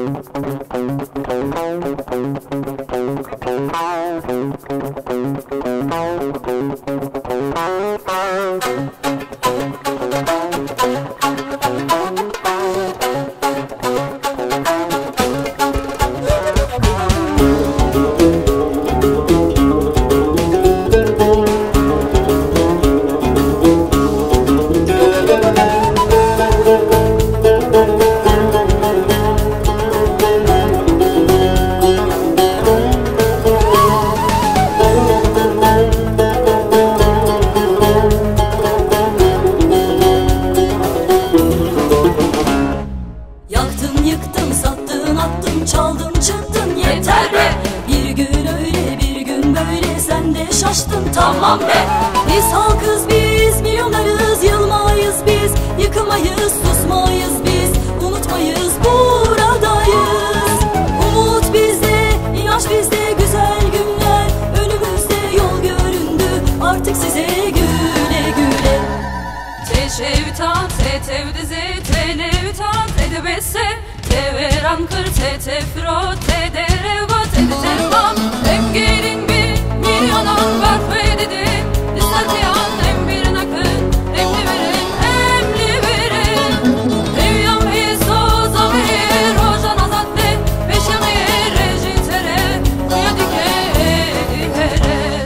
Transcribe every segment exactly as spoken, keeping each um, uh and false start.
Tamam be. Biz halkız, biz milyonlarız, yılmayız biz, yıkılmayız, susmayız biz, unutmayız, buradayız. Umut bizde, inanç bizde, güzel günler önümüzde, yol göründü artık size güle güle. Teşebbütan, tetevdizi, televitan, tedebesse, teveran kır, tetefro, tedereva, tedetervam, hem gelin bir milyonan var ve dedi, isterkeyan hem bir nakın, hem de verin, hem de verin. Evyan hiso zavir, rojan azatte, peşyame rejitere, uyadike edihere.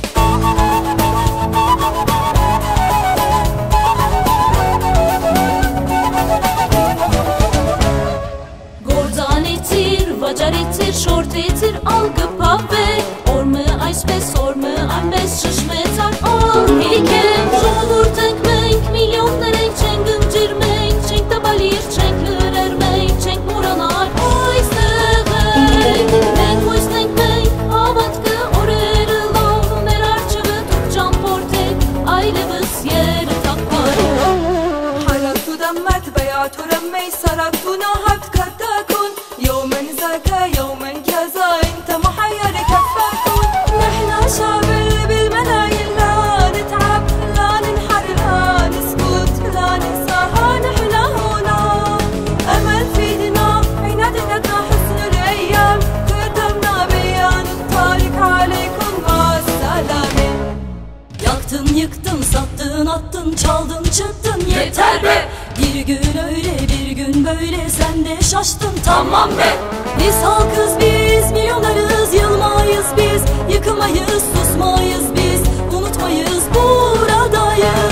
Gordan etir, vacar etir, şort etir, algı pave, ormı ayspes, ormı ambes, şişmetar, or heliken. Şovur tenkmenk, milyonlar en çengüm cirmenk, çenk tabalir, çenkler ermenk, çenk muranar, oy sığınk. Ben oy stenkmenk, avatkı orerılav, merarçıvı tutcan portek, aylevız yeri takvar. حركت دمت بيعت رمي سرقت نهبت قد تكون يوما ذاك يوما كذا انت محير كيف اكون. نحنا شعب بالملايين لا نتعب لا ننحر لا نسكت لا ننساها نحنا هنا امل فينا عنادنا حسن الايام قدمنا بيان الطريق عليكم مع السلامه. Yaktın, yıktın, sattın, attın, çaldın, çıktın, yeter be. Bir gün öyle, bir gün böyle, sen de şaştın, tamam be. Biz halkız, biz milyonlarız, yılmayız biz, yıkılmayız, susmayız biz, unutmayız, buradayız.